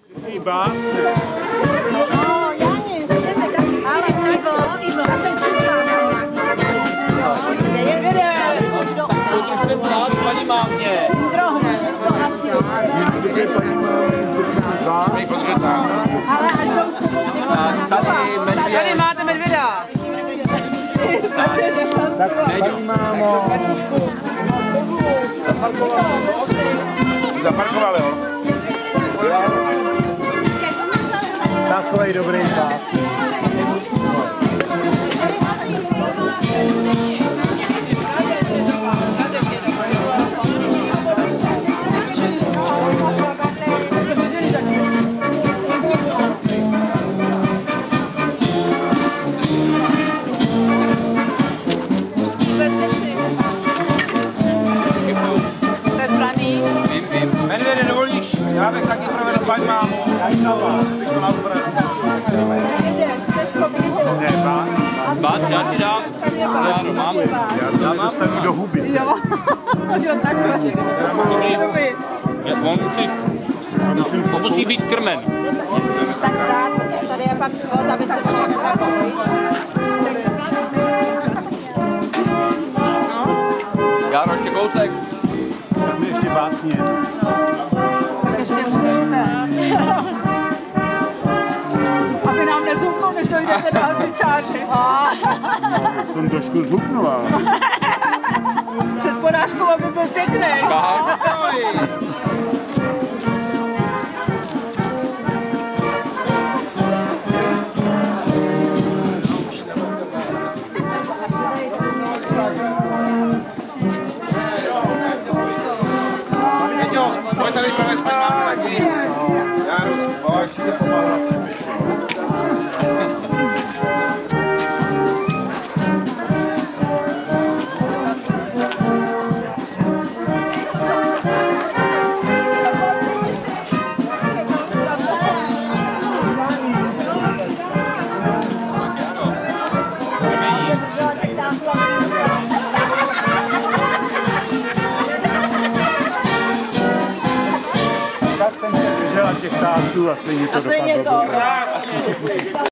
Chyba. Paní mámě. Tady máte medvěda. Tak paní mámo. Zaparkovali ho. Takovej dobrý pás. Medvěde, dovolíš? Já bych taky provedl paní mámu. Já jdu na vás. Bych to naopravil. Ne, pán. Pán, já ti dám. Já mám. Já mám. Dostanu do huby. Jo, takhle. On musí být krmen. Tak rád, tady je pak schod, aby se to nezakoupil. Járo, ještě kousek. Tak mi ještě básně. Tak ještě přijďte. Aby nám nezhubnou, než dojdete do hasičáři. Jsem trošku zhubnul, ale. Před porážkou, aby byl pěkný. Pojď tady provést paní mámu taky. Járo, pojď. Tak jsem se držel těch tásů a stejně to dopadlo.